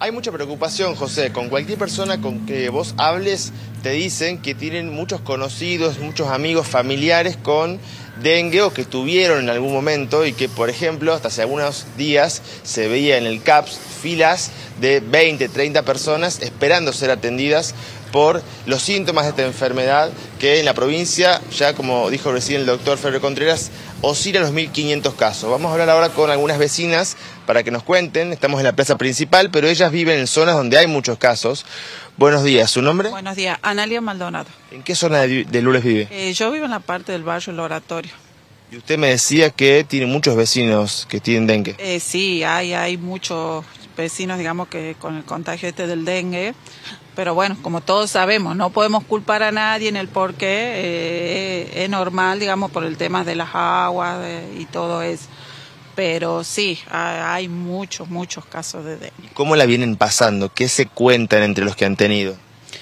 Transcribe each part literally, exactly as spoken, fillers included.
Hay mucha preocupación, José. Con cualquier persona con que vos hables, te dicen que tienen muchos conocidos, muchos amigos, familiares con dengue o que tuvieron en algún momento y que, por ejemplo, hasta hace algunos días se veía en el C A P S filas de veinte, treinta personas esperando ser atendidas por los síntomas de esta enfermedad que en la provincia, ya como dijo recién el doctor Ferrer Contreras, oscila los mil quinientos casos. Vamos a hablar ahora con algunas vecinas para que nos cuenten. Estamos en la plaza principal, pero ellas viven en zonas donde hay muchos casos. Buenos días, ¿su nombre? Buenos días, Analia Maldonado. ¿En qué zona de, de Lules vive? Eh, yo vivo en la parte del barrio El Oratorio. Y usted me decía que tiene muchos vecinos que tienen dengue. Eh, sí, hay, hay muchos vecinos, digamos, que con el contagio este del dengue. Pero bueno, como todos sabemos, no podemos culpar a nadie en el por qué. Eh, es normal, digamos, por el tema de las aguas de, y todo eso. Pero sí, hay muchos, muchos casos de dengue. ¿Cómo la vienen pasando? ¿Qué se cuentan entre los que han tenido?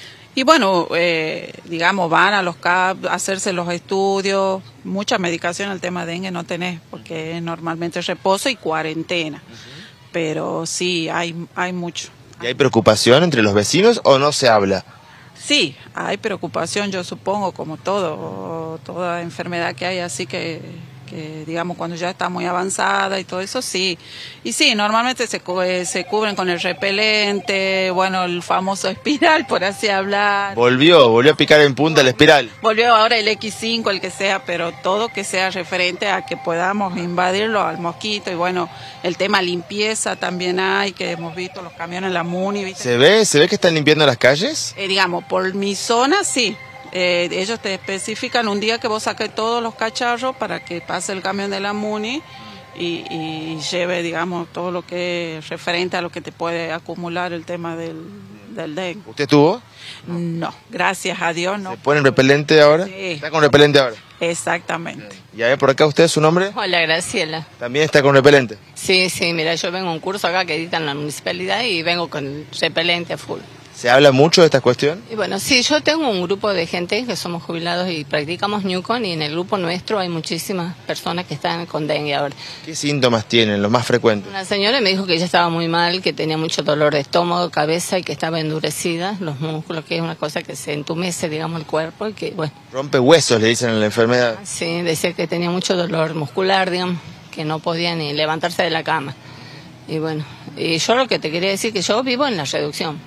Y bueno, eh, digamos, van a los C A P, a hacerse los estudios, mucha medicación, el tema de dengue no tenés, porque es normalmente reposo y cuarentena. Uh-huh. Pero sí, hay, hay mucho. ¿Y hay preocupación entre los vecinos o no se habla? Sí, hay preocupación, yo supongo, como todo, toda enfermedad que hay, así que, que digamos, cuando ya está muy avanzada y todo eso, sí. Y sí, normalmente se, se cubren con el repelente, bueno, el famoso espiral, por así hablar. Volvió, volvió a picar en punta el espiral. Volvió ahora el equis cinco, el que sea, pero todo que sea referente a que podamos invadirlo al mosquito. Y bueno, el tema limpieza también hay, que hemos visto los camiones, la MUNI. ¿Viste? ¿Se ve, se ve que están limpiando las calles? Eh, digamos, por mi zona, sí. Eh, ellos te especifican un día que vos saques todos los cacharros para que pase el camión de la MUNI y, y lleve, digamos, todo lo que es referente a lo que te puede acumular el tema del, del dengue. ¿Usted tuvo? No, gracias a Dios no. ¿Se pone repelente ahora? Sí. ¿Está con repelente ahora? Exactamente. Y a ver, por acá, ¿usted, su nombre? Hola, Graciela. ¿También está con repelente? Sí, sí, mira, yo vengo a un curso acá que editan la municipalidad y vengo con repelente a full. ¿Se habla mucho de esta cuestión? Y bueno, sí, yo tengo un grupo de gente que somos jubilados y practicamos Newcon, y en el grupo nuestro hay muchísimas personas que están con dengue ahora. ¿Qué síntomas tienen, los más frecuentes? Una señora me dijo que ella estaba muy mal, que tenía mucho dolor de estómago, cabeza y que estaba endurecida los músculos, que es una cosa que se entumece, digamos, el cuerpo y que, bueno. Rompe huesos, le dicen a la enfermedad. Sí, decía que tenía mucho dolor muscular, digamos, que no podía ni levantarse de la cama. Y bueno, y yo lo que te quería decir que yo vivo en la Reducción.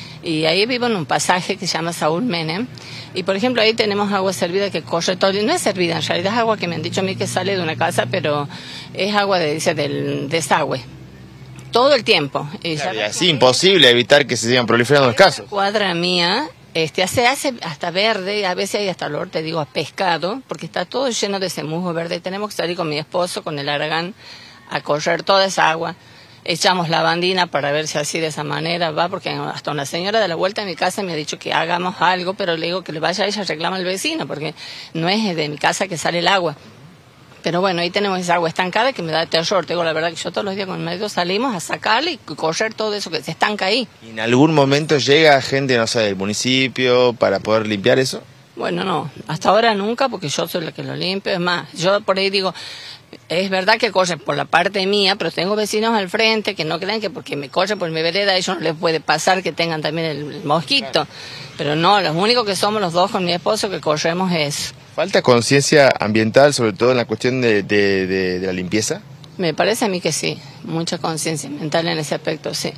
Y ahí vivo en un pasaje que se llama Saúl Menem. Y por ejemplo ahí tenemos agua servida que corre todo. Y no es servida, en realidad es agua que me han dicho a mí que sale de una casa, pero es agua de, dice, del desagüe. Todo el tiempo. Y claro, ya y así imposible evitar que se sigan proliferando los casos. La cuadra mía este, hace, hace hasta verde, a veces hay hasta olor, te digo, a pescado, porque está todo lleno de ese musgo verde. Tenemos que salir con mi esposo, con el Aragán, a correr toda esa agua. Echamos lavandina para ver si así de esa manera va, porque hasta una señora de la vuelta de mi casa me ha dicho que hagamos algo, pero le digo que le vaya a ella, reclama al vecino, porque no es de mi casa que sale el agua. Pero bueno, ahí tenemos esa agua estancada que me da terror. Te digo la verdad que yo todos los días con el médico salimos a sacarle y correr todo eso que se estanca ahí. ¿Y en algún momento llega gente, no sé, del municipio para poder limpiar eso? Bueno, no, hasta ahora nunca, porque yo soy la que lo limpio. Es más, yo por ahí digo, es verdad que corren por la parte mía, pero tengo vecinos al frente que no crean que porque me corren por mi vereda a ellos no les puede pasar que tengan también el, el mosquito. Claro. Pero no, los únicos que somos los dos con mi esposo que corremos es... ¿Falta conciencia ambiental, sobre todo en la cuestión de, de, de, de la limpieza? Me parece a mí que sí, mucha conciencia ambiental en ese aspecto, sí.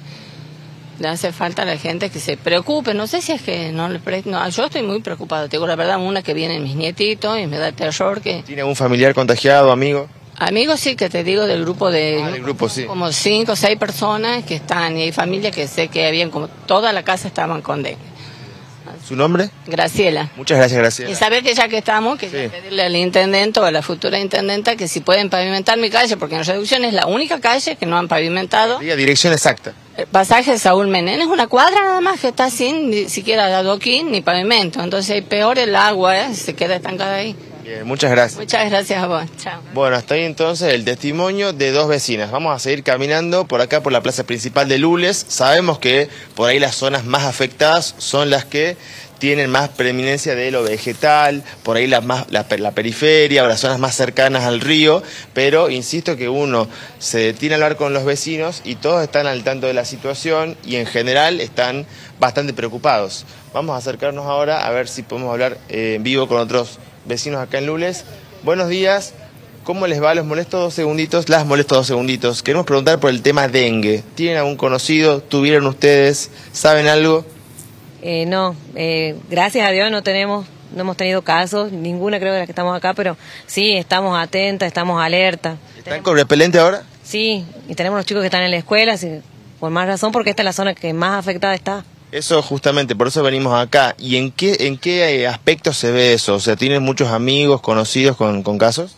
Le hace falta a la gente que se preocupe, no sé si es que no le pre... no, yo estoy muy preocupada, te digo la verdad, una que vienen mis nietitos y me da terror que... ¿Tiene algún familiar contagiado, amigo? Amigos sí, que te digo del grupo de... Ah, del grupo, sí. Como cinco o seis personas que están, y hay familias que sé que habían, como toda la casa estaban con dengue. ¿Su nombre? Graciela. Muchas gracias, Graciela. Y saber que ya que estamos, que sí. Pedirle al intendente o a la futura intendenta que si pueden pavimentar mi calle, porque en Reducción es la única calle que no han pavimentado. Diga dirección exacta. El pasaje de Saúl Menem es una cuadra nada más que está sin ni siquiera adoquín ni pavimento. Entonces hay peor el agua, ¿eh? Se queda estancada ahí. Bien, muchas gracias. Muchas gracias a vos. Chao. Bueno, hasta ahí entonces el testimonio de dos vecinas. Vamos a seguir caminando por acá, por la plaza principal de Lules. Sabemos que por ahí las zonas más afectadas son las que tienen más preeminencia de lo vegetal, por ahí la, más, la, la periferia o las zonas más cercanas al río, pero insisto que uno se detiene a hablar con los vecinos y todos están al tanto de la situación y en general están bastante preocupados. Vamos a acercarnos ahora a ver si podemos hablar eh, en vivo con otros vecinos acá en Lules. Buenos días, ¿cómo les va? Los molesto dos segunditos, las molesto dos segunditos. Queremos preguntar por el tema dengue. ¿Tienen algún conocido? ¿Tuvieron ustedes? ¿Saben algo? Eh, no, eh, gracias a Dios no tenemos, no hemos tenido casos, ninguna creo de las que estamos acá, pero sí, estamos atentas, estamos alertas. ¿Están Tenemos, con repelente ahora? Sí, y tenemos los chicos que están en la escuela, sí, por más razón, porque esta es la zona que más afectada está. Eso justamente, por eso venimos acá. ¿Y en qué, en qué aspecto se ve eso? O sea, ¿tienen muchos amigos, conocidos con, con casos?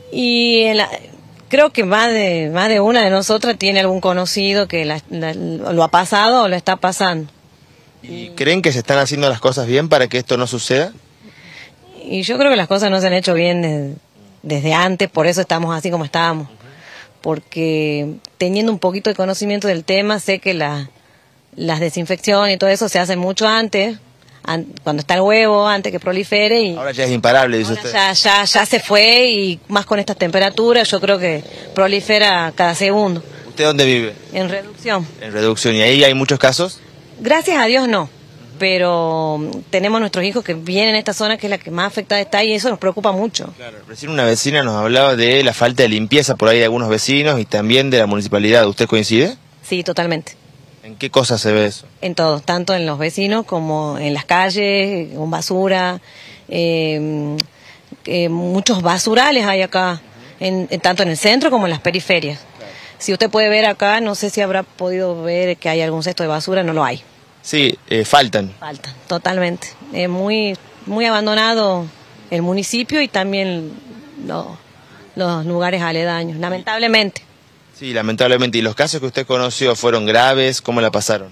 Y en la, creo que más de, más de una de nosotras tiene algún conocido que la, la, lo ha pasado o lo está pasando. ¿Y creen que se están haciendo las cosas bien para que esto no suceda? Y yo creo que las cosas no se han hecho bien desde, desde antes, por eso estamos así como estábamos. Porque teniendo un poquito de conocimiento del tema, sé que la, las desinfecciones y todo eso se hacen mucho antes, an, cuando está el huevo, antes que prolifere. Y ahora ya es imparable, dice ahora usted. Ya, ya, ya se fue y más con estas temperaturas yo creo que prolifera cada segundo. ¿Usted dónde vive? En reducción. En reducción. ¿Y ahí hay muchos casos? Gracias a Dios no, pero tenemos nuestros hijos que vienen a esta zona que es la que más afectada está y eso nos preocupa mucho. Claro, recién una vecina nos hablaba de la falta de limpieza por ahí de algunos vecinos y también de la municipalidad. ¿Usted coincide? Sí, totalmente. ¿En qué cosas se ve eso? En todo, tanto en los vecinos como en las calles, con basura, eh, eh, muchos basurales hay acá, en, en, tanto en el centro como en las periferias. Claro. Si usted puede ver acá, no sé si habrá podido ver que hay algún cesto de basura, no lo hay. Sí, eh, faltan. Faltan, totalmente. Es muy, muy abandonado el municipio y también lo, los lugares aledaños, lamentablemente. Sí, lamentablemente. ¿Y los casos que usted conoció fueron graves? ¿Cómo la pasaron?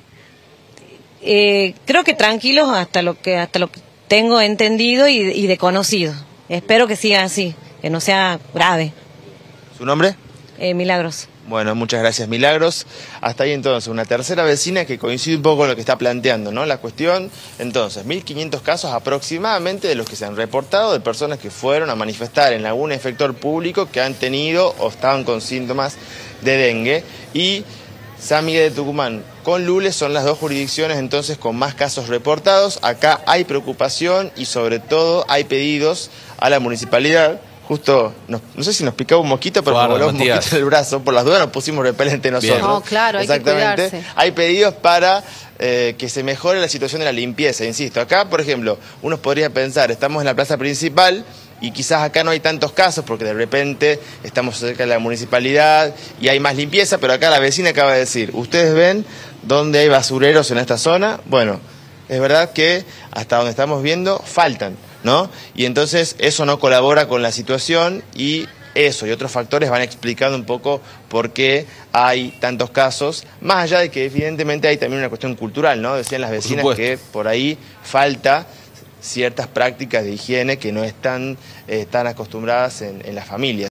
Eh, creo que tranquilos hasta lo que hasta lo que tengo entendido y, y de conocido. Espero que siga así, que no sea grave. ¿Su nombre? Eh, Milagros. Bueno, muchas gracias, Milagros. Hasta ahí entonces, una tercera vecina que coincide un poco con lo que está planteando, ¿no? La cuestión, entonces, mil quinientos casos aproximadamente de los que se han reportado de personas que fueron a manifestar en algún efector público que han tenido o estaban con síntomas de dengue. Y San Miguel de Tucumán con Lules son las dos jurisdicciones entonces con más casos reportados. Acá hay preocupación y sobre todo hay pedidos a la municipalidad. Justo, nos, no sé si nos picaba un mosquito, pero nos voló un mosquito en el brazo. Por las dudas nos pusimos repelente nosotros. No, claro, hay que cuidarse. Hay pedidos para eh, que se mejore la situación de la limpieza, insisto. Acá, por ejemplo, uno podría pensar, estamos en la plaza principal y quizás acá no hay tantos casos porque de repente estamos cerca de la municipalidad y hay más limpieza, pero acá la vecina acaba de decir, ¿ustedes ven dónde hay basureros en esta zona? Bueno, es verdad que hasta donde estamos viendo faltan, ¿no? Y entonces eso no colabora con la situación y eso y otros factores van explicando un poco por qué hay tantos casos, más allá de que evidentemente hay también una cuestión cultural, ¿no? Decían las vecinas que por ahí falta ciertas prácticas de higiene que no están eh, tan acostumbradas en, en las familias.